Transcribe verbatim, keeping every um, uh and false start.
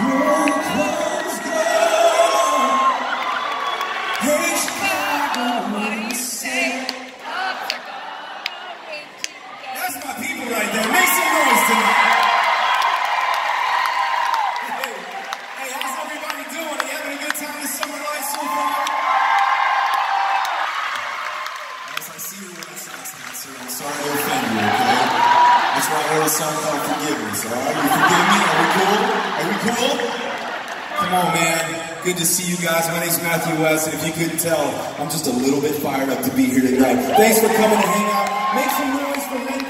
Good to see you guys. My name's Matthew West, and if you couldn't tell, I'm just a little bit fired up to be here tonight. Thanks for coming to hang out. Make some noise for Lynn.